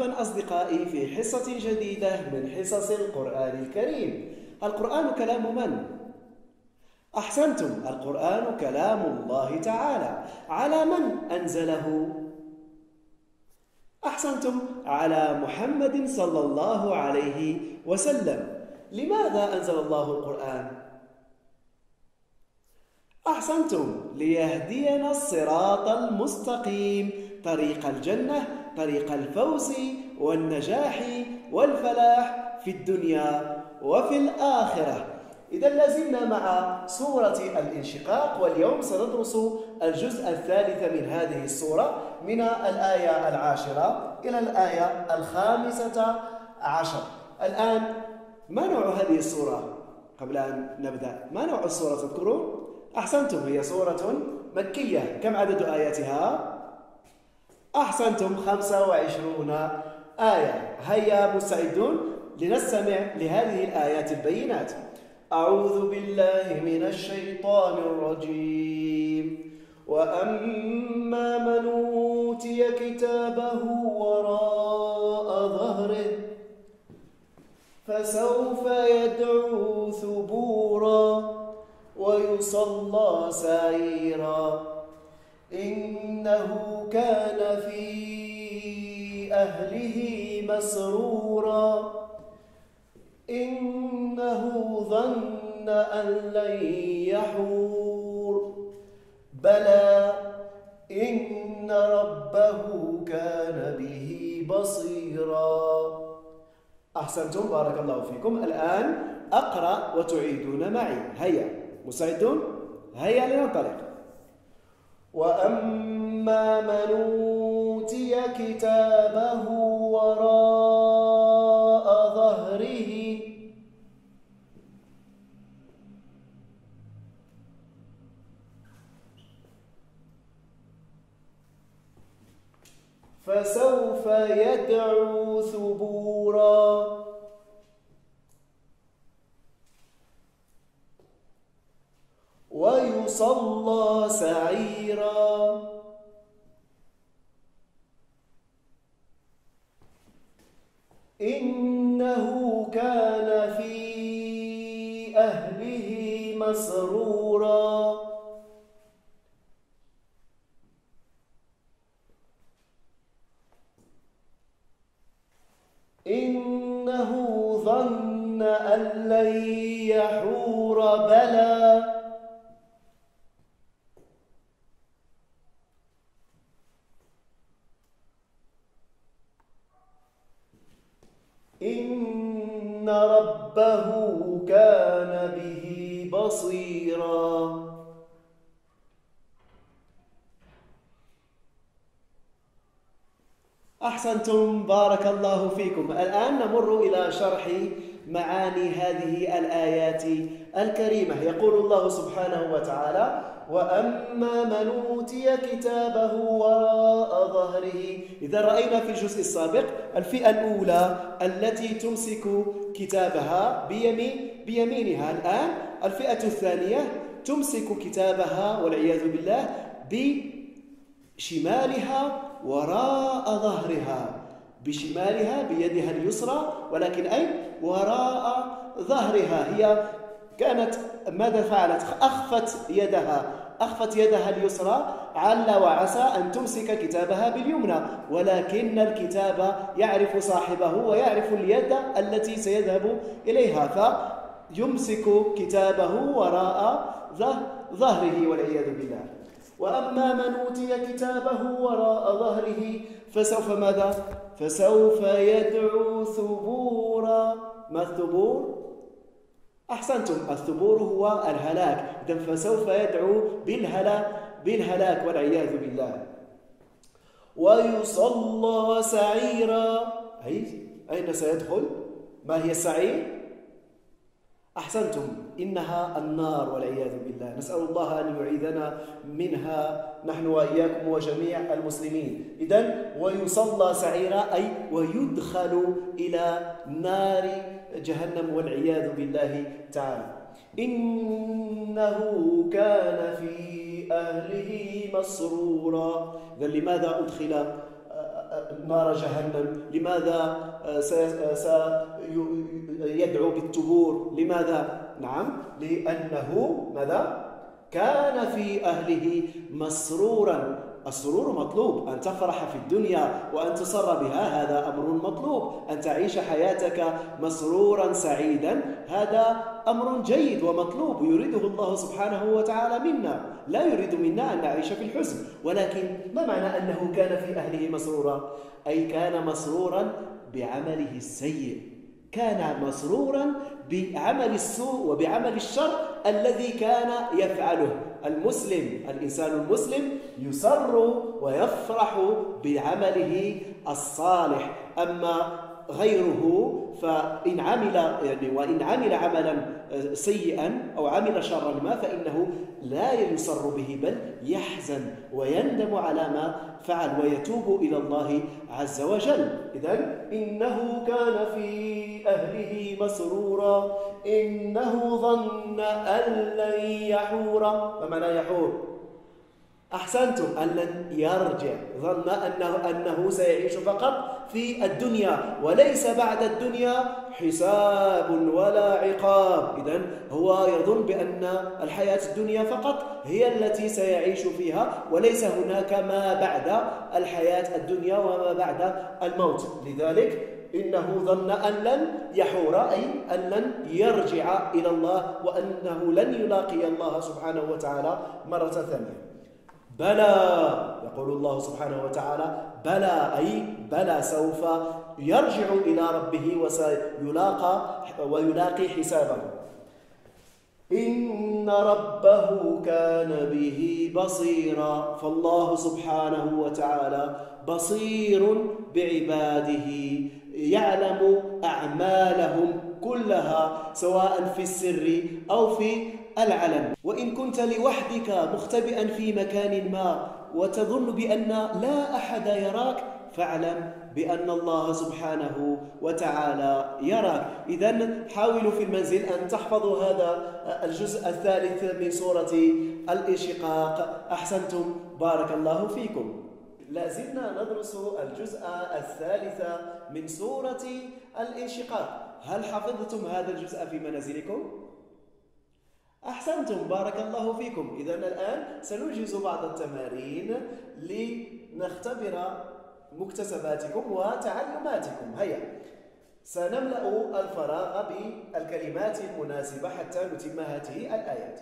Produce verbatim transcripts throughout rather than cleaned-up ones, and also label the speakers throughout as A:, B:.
A: مرحبا أصدقائي في حصة جديدة من حصص القرآن الكريم. القرآن كلام من؟ أحسنتم، القرآن كلام الله تعالى. على من أنزله؟ أحسنتم، على محمد صلى الله عليه وسلم. لماذا أنزل الله القرآن؟ أحسنتم، ليهدينا الصراط المستقيم، طريق الجنة، طريق الفوز والنجاح والفلاح في الدنيا وفي الآخرة. إذا لازلنا مع سورة الانشقاق، واليوم سندرس الجزء الثالث من هذه السورة من الآية العاشرة إلى الآية الخامسة عشر. الآن ما نوع هذه السورة؟ قبل أن نبدأ، ما نوع السورة تذكرون؟ أحسنتم، هي سورة مكية. كم عدد آياتها؟ أحسنتم، خمسة وعشرون آية. هيا مستعدون لنستمع لهذه الآيات البينات. أعوذ بالله من الشيطان الرجيم. وأما من أوتي كتابه وراء ظهره فسوف يدعو ثبورا ويصلى سعيرا إنه كان في أهله مسرورا إنه ظن أن لن يحور بلى إن ربه كان به بصيرا. أحسنتم، بارك الله فيكم. الآن أقرأ وتعيدون معي. هيا مستعدون؟ هيا لننطلق. وأما من أوتي كتابه وراء ظهره فسوف يدعو ثبورا ويصلى سعيرا إنه كان في أهله مسرورا إنه ظن أن لن يحور بلى إن ربه كان به بصيرا. أحسنتم، بارك الله فيكم. الآن نمر إلى شرح معاني هذه الآيات الكريمة. يقول الله سبحانه وتعالى: وأما من أوتي كتابه وراء ظهره. إذا رأينا في الجزء السابق الفئة الأولى التي تمسك كتابها بيمين بيمينها، الآن الفئة الثانية تمسك كتابها والعياذ بالله بشمالها وراء ظهرها، بشمالها بيدها اليسرى، ولكن أين؟ وراء ظهرها. هي كانت ماذا فعلت؟ أخفت يدها أخفت يدها اليسرى عل وعسى أن تمسك كتابها باليمنى، ولكن الكتاب يعرف صاحبه ويعرف اليد التي سيذهب إليها، فيمسك كتابه وراء ظهره والعياذ بالله. وأما من أوتي كتابه وراء ظهره فسوف ماذا؟ فسوف يدعو ثبورا. ما الثبور؟ أحسنتم، الثبور هو الهلاك. إذن فسوف يدعو بالهلاك بالهلاك والعياذ بالله. ويصلى سعيرا. أي أين سيدخل؟ ما هي السعير؟ أحسنتم، إنها النار والعياذ بالله. نسأل الله أن يعيذنا منها نحن وإياكم وجميع المسلمين. إذن ويصلى سعيرا أي ويدخل إلى نار جهنم والعياذ بالله تعالى. إنه كان في أهله مسرورا. إذن لماذا أدخل نار جهنم؟ لماذا سيدعو بالتبور؟ لماذا؟ نعم، لأنه ماذا؟ كان في أهله مسرورا. السرور مطلوب، أن تفرح في الدنيا وأن تسر بها، هذا أمر مطلوب. أن تعيش حياتك مسرورا سعيدا، هذا أمر جيد ومطلوب يريده الله سبحانه وتعالى منا. لا يريد منا أن نعيش في الحزن. ولكن ما معنى أنه كان في أهله مسرورا؟ أي كان مسرورا بعمله السيء، كان مسرورا بعمل السوء وبعمل الشر الذي كان يفعله. المسلم، الإنسان المسلم يسر ويفرح بعمله الصالح. أما غيره فإن عمل يعني وإن عمل عملا سيئا أو عمل شرا ما فإنه لا يسر به، بل يحزن ويندم على ما فعل ويتوب إلى الله عز وجل. إذن إنه كان في أهله مسرورا إنه ظن أن لن يحور. ما معنى يحور؟ أحسنتم، أن لن يرجع. ظن أنه, أنه سيعيش فقط في الدنيا وليس بعد الدنيا حساب ولا عقاب. إذن هو يظن بأن الحياة الدنيا فقط هي التي سيعيش فيها وليس هناك ما بعد الحياة الدنيا وما بعد الموت. لذلك إنه ظن أن لن يحور، أي أن لن يرجع إلى الله وأنه لن يلاقي الله سبحانه وتعالى مرة ثانية. بلى، يقول الله سبحانه وتعالى بلى، أي بلى سوف يرجع إلى ربه وسيلاقى ويلاقي حسابه. إن ربه كان به بصيرا. فالله سبحانه وتعالى بصير بعباده، يعلم أعمالهم كلها سواء في السر أو في العلن. وإن كنت لوحدك مختبئا في مكان ما وتظن بأن لا أحد يراك، فاعلم بأن الله سبحانه وتعالى يراك. إذن حاولوا في المنزل أن تحفظوا هذا الجزء الثالث من سورة الانشقاق. أحسنتم، بارك الله فيكم. لازلنا ندرس الجزء الثالث من سورة الانشقاق. هل حفظتم هذا الجزء في منازلكم؟ أحسنتم، بارك الله فيكم. إذن الآن سننجز بعض التمارين لنختبر مكتسباتكم وتعلماتكم. هيا، سنملأ الفراغ بالكلمات المناسبة حتى نتم هذه الآيات.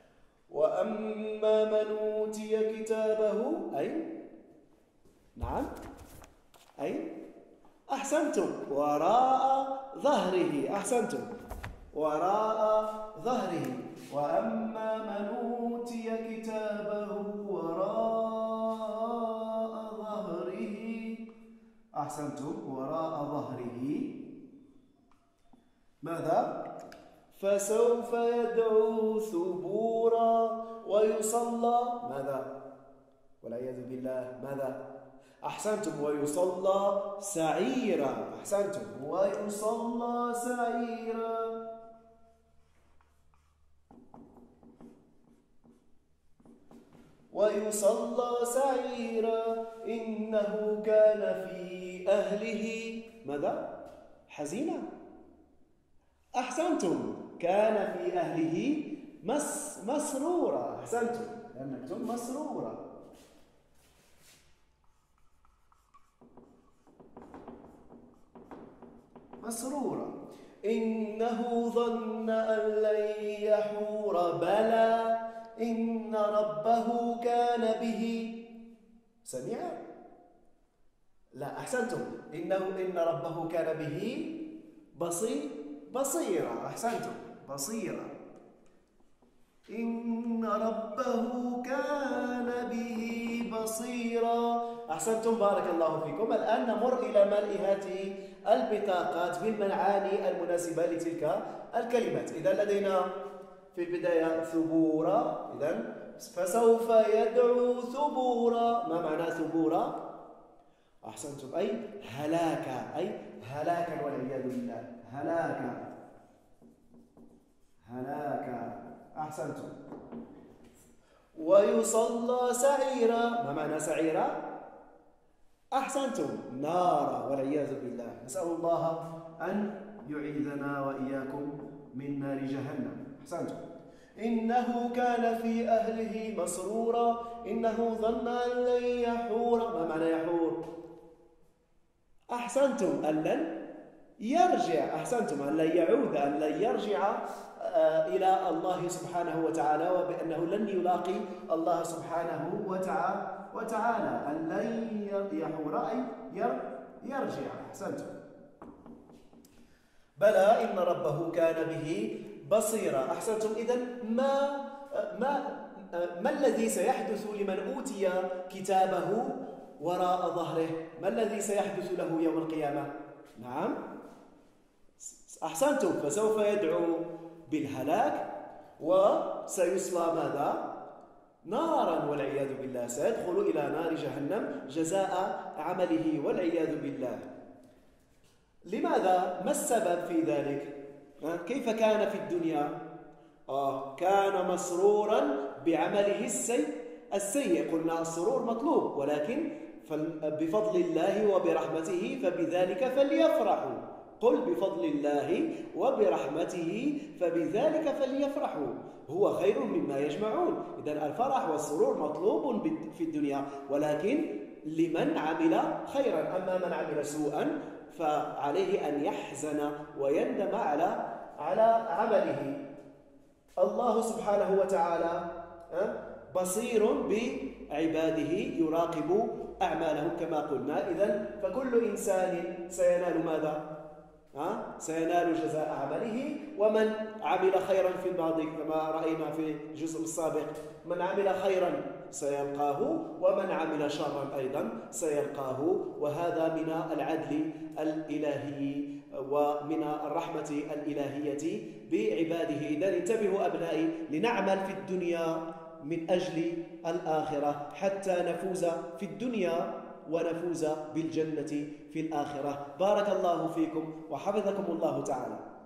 A: وأما من أوتي كتابه، أي نعم، أي أحسنتم، وراء ظهره. أحسنتم، وراء ظهره. وأما من أوتي كتابه وراء ظهره. أحسنتم، وراء ظهره. ماذا؟ فسوف يدعو ثبورا ويصلى ماذا؟ والعياذ بالله ماذا؟ أحسنتم، ويصلى سعيرا. أحسنتم، ويصلى سعيرا. ويصلى سعيرا إنه كان في أهله ماذا؟ حزينا. أحسنتم، كان في أهله مس مسرورا. أحسنتم، لأنكم مسرورا. مسرورا إنه ظن أن لن يحور. بلى إن ربه كان به سميعا. لا، أحسنتم، إنه إن ربه كان به بصير بصيرا. أحسنتم، بصيرا. إن ربه كان به بصيرا. أحسنتم، بارك الله فيكم. الآن نمر إلى ملء هذه البطاقات بالمعاني المناسبة لتلك الكلمات. إذا لدينا في البداية ثبورا، إذن فسوف يدعو ثبورا. ما معنى ثبورا؟ أحسنتم، أي هلاكا، أي هلاكا والعياذ بالله. هلاكا، هلاكا. أحسنتم. ويصلى سعيرا. ما معنى سعيرا؟ أحسنتم، نارا والعياذ بالله. نسأل الله أن يعيذنا وإياكم من نار جهنم. أحسنتم. إنه كان في أهله مسرورا إنه ظن أن لن يحور. ما معنى يحور؟ أحسنتم، أن لن يرجع. أحسنتم، أن لن يعود، أن لن يرجع إلى الله سبحانه وتعالى، وبأنه لن يلاقي الله سبحانه وتعالى وتعالى أن لن يحور أي يرجع. أحسنتم. بلى إن ربه كان به بصيرا. أحسنتم. إذن ما ما ما الذي سيحدث لمن أوتي كتابه وراء ظهره؟ ما الذي سيحدث له يوم القيامة؟ نعم، أحسنتم، فسوف يدعو بالهلاك وسيصلى ماذا؟ نارا والعياذ بالله. سيدخل إلى نار جهنم جزاء عمله والعياذ بالله. لماذا؟ ما السبب في ذلك؟ كيف كان في الدنيا؟ آه كان مسرورا بعمله السيء السيء. قلنا السرور مطلوب، ولكن بفضل الله وبرحمته فبذلك فليفرحوا. قل بفضل الله وبرحمته فبذلك فليفرحوا هو خير مما يجمعون. إذن الفرح والسرور مطلوب في الدنيا، ولكن لمن عمل خيرا. أما من عمل سوءا فعليه أن يحزن ويندم على على عمله. الله سبحانه وتعالى بصير بعباده، يراقب أعمالهم كما قلنا. إذن فكل إنسان سينال ماذا؟ ها؟ سينال جزاء عمله. ومن عمل خيرا في الماضي كما رأينا في الجزء السابق، من عمل خيرا سيلقاه، ومن عمل شرا أيضا سيلقاه. وهذا من العدل الإلهي ومن الرحمة الإلهية بعباده. إذن انتبهوا أبنائي، لنعمل في الدنيا من أجل الآخرة حتى نفوز في الدنيا ونفوز بالجنة في الآخرة. بارك الله فيكم وحفظكم الله تعالى.